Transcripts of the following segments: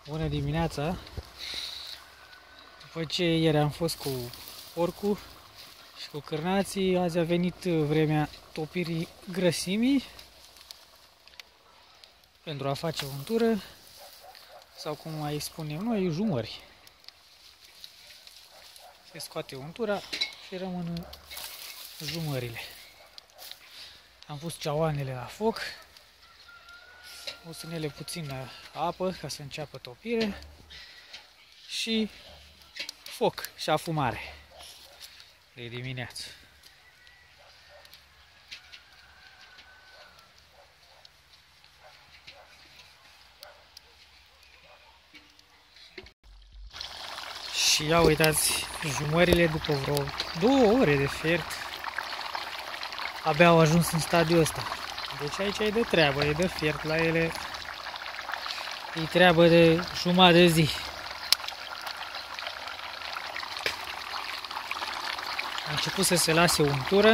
Bună dimineața! După ce ieri am fost cu porcul și cu cârnații, azi a venit vremea topirii grăsimii pentru a face untură sau cum mai spunem noi, jumări. Se scoate untura și rămân jumările. Am pus ceauanele la foc, o să ne le puțină apă ca să înceapă topire și foc și afumare de dimineață. Și ia uitați, jumările după vreo 2 ore de fiert abia au ajuns în stadiul ăsta. Deci aici e de treabă, e de fiert la ele, e treabă de jumătate de zi. A început să se lase untură.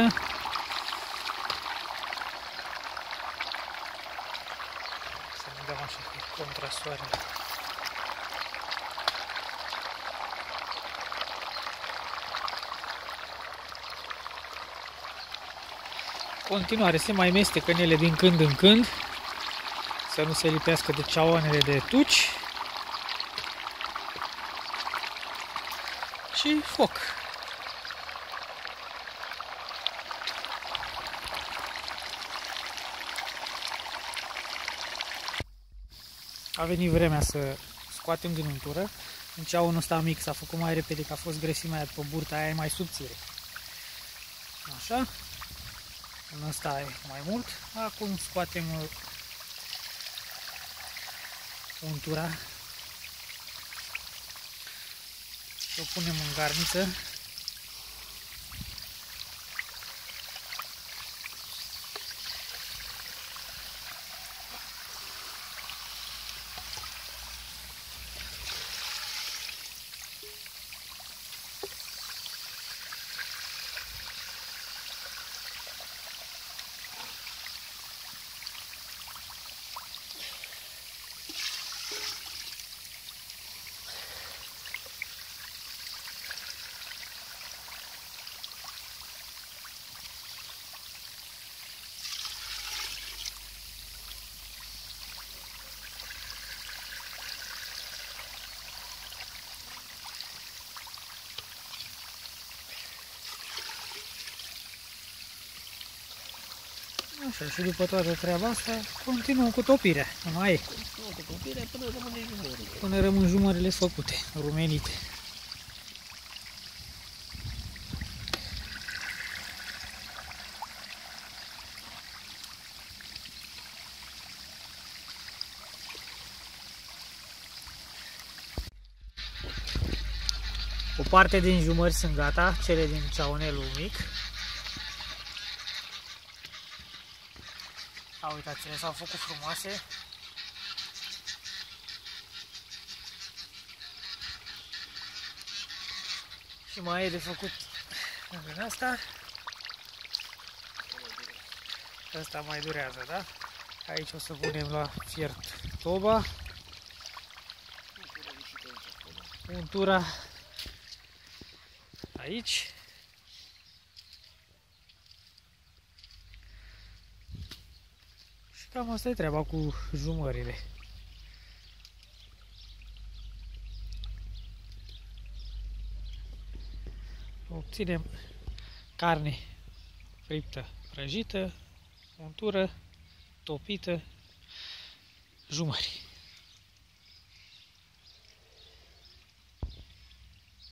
Să ne dăm așa cu contrasoarele. Continuare, se mai mestecă în ele din când în când, să nu se lipească de ceauanele de tuci. Și foc. A venit vremea să scoatem din untură. În ceaunul ăsta mic s-a făcut mai repede, că a fost grăsimea aia după burta aia, e mai subțire. Așa. În ăsta e mai mult. Acum scoatem untura și o punem în garniță. Așa, și după toată treaba asta, continuăm cu topirea. Nu mai e. Până rămân jumările făcute, rumenite. O parte din jumări sunt gata, cele din ceaunelul mic. Uitați-le, s-au făcut frumoase. Și mai e de făcut din asta. Asta mai durează, da? Aici o să punem la fiert toba. Untura aici. Cam asta e treaba cu jumările. Obținem carne friptă, prăjită, untură, topită, jumări.